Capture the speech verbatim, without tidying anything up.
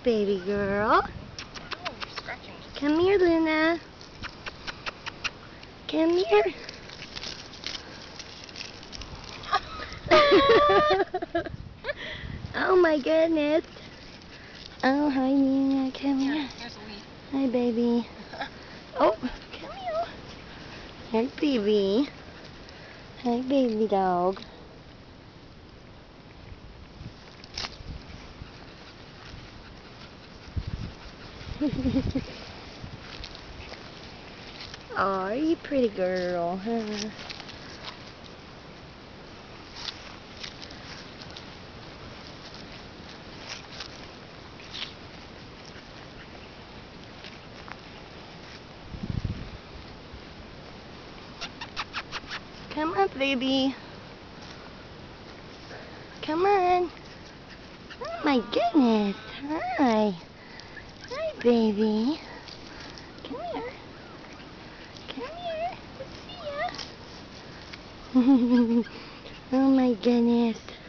baby girl. Oh, you're scratching. Come here, Luna. Come here. Oh my goodness. Oh, hi Nina. Come Here, here. here's a leaf. Hi, baby. Oh, come here. Hi, baby. Hi, baby dog. Oh, you pretty girl, huh? Come on, baby. Come on. Oh my goodness. Hi. Hi, baby. Come here. Come here. See ya. Oh my goodness.